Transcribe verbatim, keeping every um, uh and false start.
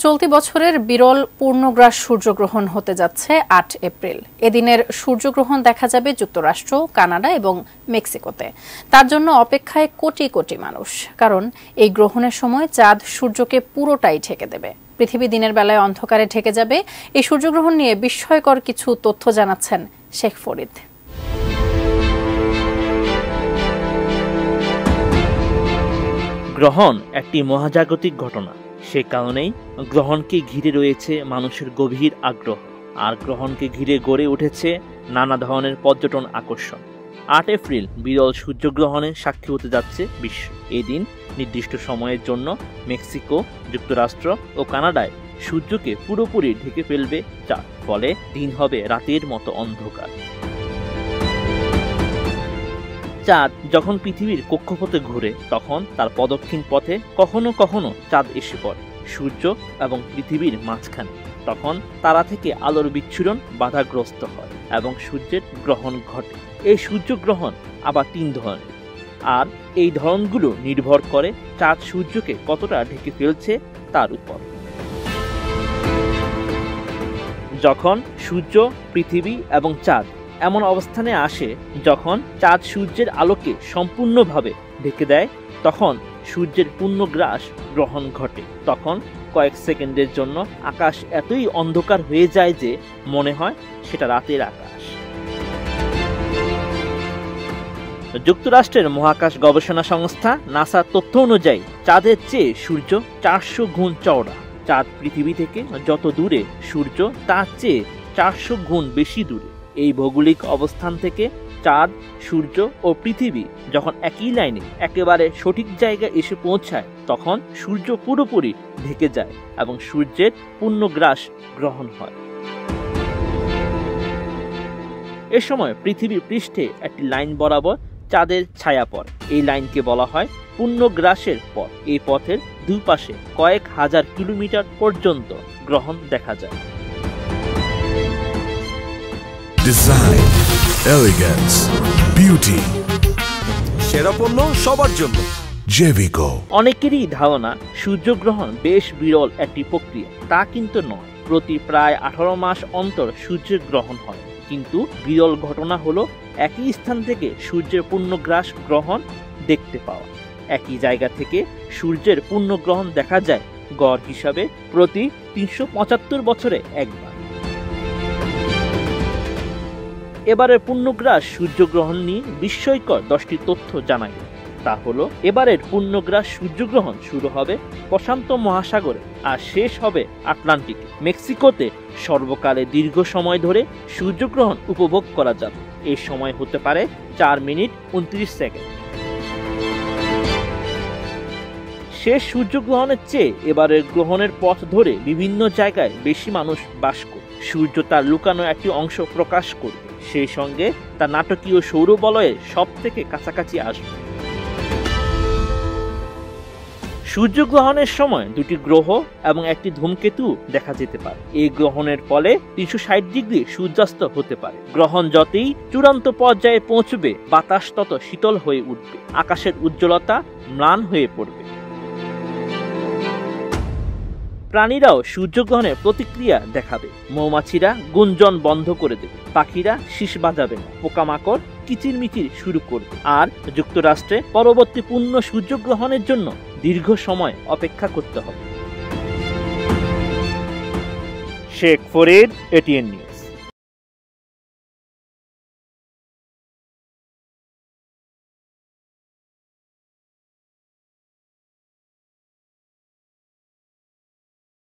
চলতি বছরের বিরল পূর্ণগ্রাস সূর্যগ্রহণ হতে যাচ্ছে আট এপ্রিল। এদিনের সূর্যগ্রহণ দেখা যাবে যুক্তরাষ্ট্র, কানাডা এবং মেক্সিকোতে। তার জন্য অপেক্ষায় কোটি কোটি মানুষ, কারণ এই গ্রহণের সময় চাঁদ সূর্যকে পুরোটাই ঢেকে দেবে। পৃথিবী দিনের বেলায় অন্ধকারে ঢেকে যাবে। এই সূর্যগ্রহণ নিয়ে বিস্ময়কর কিছু তথ্য জানাচ্ছেন শেখ ফরিদ। গ্রহণ একটি মহাজাগতিক ঘটনা, সে কারণেই গ্রহণকে ঘিরে রয়েছে মানুষের গভীর আগ্রহ, আর গ্রহণকে ঘিরে গড়ে উঠেছে নানা ধরনের পর্যটন আকর্ষণ। আট এপ্রিল বিরল সূর্যগ্রহণে সাক্ষী হতে যাচ্ছে বিশ্ব। এই দিন নির্দিষ্ট সময়ের জন্য মেক্সিকো, যুক্তরাষ্ট্র ও কানাডায় সূর্যকে পুরোপুরি ঢেকে ফেলবে চাঁদ, ফলে দিন হবে রাতের মতো অন্ধকার। চাঁদ যখন পৃথিবীর কক্ষপথে ঘুরে, তখন তার প্রদক্ষিণ পথে কখনো কখনো চাঁদ এসে পড়ে সূর্য এবং পৃথিবীর মাঝখানে। তখন তারা থেকে আলোর বিচ্ছুরণ বাধাগ্রস্ত হয় এবং সূর্যের গ্রহণ ঘটে। এই সূর্যগ্রহণ আবার তিন ধরনের, আর এই ধরনগুলো নির্ভর করে চাঁদ সূর্যকে কতটা ঢেকে ফেলছে তার উপর। যখন সূর্য, পৃথিবী এবং চাঁদ এমন অবস্থানে আসে যখন চাঁদ সূর্যের আলোকে সম্পূর্ণভাবে ঢেকে দেয়, তখন সূর্যের পূর্ণগ্রাস গ্রহণ ঘটে। তখন কয়েক সেকেন্ডের জন্য আকাশ এতই অন্ধকার হয়ে যায় যে মনে হয় সেটা রাতের আকাশ। যুক্তরাষ্ট্রের মহাকাশ গবেষণা সংস্থা নাসার তথ্য অনুযায়ী চাঁদের চেয়ে সূর্য চারশো গুণ চওড়া। চাঁদ পৃথিবী থেকে যত দূরে, সূর্য তার চেয়ে চারশো গুণ বেশি দূরে। এই ভৌগোলিক অবস্থান থেকে চাঁদ, সূর্য ও পৃথিবী যখন একই লাইনে একেবারে সঠিক জায়গায় এসে পৌঁছায়, তখন সূর্য পুরোপুরি ঢেকে যায় এবং সূর্যের পূর্ণগ্রাস গ্রহণ হয়। এ সময় পৃথিবীর পৃষ্ঠে একটি লাইন বরাবর চাঁদের ছায়া পড়ে। এই লাইনকে বলা হয় পূর্ণগ্রাসের পথ। এই পথের দুই পাশে কয়েক হাজার কিলোমিটার পর্যন্ত গ্রহণ দেখা যায়। ডিজাইন, এলিগেন্স, বিউটি, সেরা পণ্য সবার জন্য জেভিকো। অনেকেরই ধারণা সূর্যগ্রহণ বেশ বিরল একটি প্রক্রিয়া। তা কিন্তু নয়। প্রতি প্রায় আঠারো মাস অন্তর সূর্যের গ্রহণ হয়, কিন্তু বিরল ঘটনা হলো একই স্থান থেকে সূর্যের পূর্ণগ্রাস গ্রহণ দেখতে পাওয়া। একই জায়গা থেকে সূর্যের পূর্ণগ্রহণ দেখা যায় গড় হিসাবে প্রতি তিনশো পঁচাত্তর বছরে একবার। এবারের পূর্ণগ্রাস সূর্যগ্রহণ নিয়ে বিস্ময়কর দশটি তথ্য জানা গেল। তা হলো, এবারের পূর্ণগ্রাস সূর্যগ্রহণ শুরু হবে প্রশান্ত মহাসাগরে আর শেষ হবে আটলান্টিকে। মেক্সিকোতে সর্বকালে দীর্ঘ সময় ধরে সূর্যগ্রহণ উপভোগ করা যাবে। এই সময় হতে পারে চার মিনিট উনত্রিশ সেকেন্ড। শেষ সূর্যগ্রহণের চেয়ে এবারের গ্রহণের পথ ধরে বিভিন্ন জায়গায় বেশি মানুষ বাস করে। সূর্য তার লুকানো একটি অংশ প্রকাশ করবে, সেই সঙ্গে তার নাটকীয় সৌরবলয়ের সব থেকে কাছাকাছি আসবে। সূর্যগ্রহণের সময় দুটি গ্রহ এবং একটি ধূমকেতু দেখা যেতে পারে। এই গ্রহণের ফলে তিনশো ষাট ডিগ্রি সূর্যাস্ত হতে পারে। গ্রহণ যতই চূড়ান্ত পর্যায়ে পৌঁছবে, বাতাস তত শীতল হয়ে উঠবে, আকাশের উজ্জ্বলতা ম্লান হয়ে পড়বে। প্রাণীরাও সূর্যগ্রহণের প্রতিক্রিয়া দেখাবে। মৌমাছিরা গুঞ্জন বন্ধ করে দেবে, পাখিরা শীষ বাজাবে না, পোকামাকড় কিচিরমিচির শুরু করবে। আর যুক্তরাষ্ট্রে পরবর্তী পূর্ণ সূর্যগ্রহণের জন্য দীর্ঘ সময় অপেক্ষা করতে হবে। Sheikh Farid, ATN news.